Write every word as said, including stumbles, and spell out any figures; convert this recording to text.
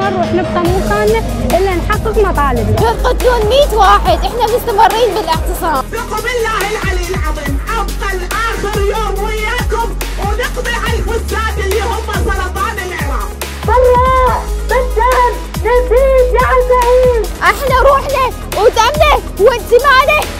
ما نروح نبقى مكاننا الا نحقق مطالبنا. يقتلون مئة واحد، احنا مستمرين بالاعتصام. ثقوا بالله العلي العظيم ابقى الاخر يوم وياكم ونقضي على الفساد اللي هم سرطان العراق. برا بالدم نزيد يا عزيز. احنا روحنا ودمنا وانتمائنا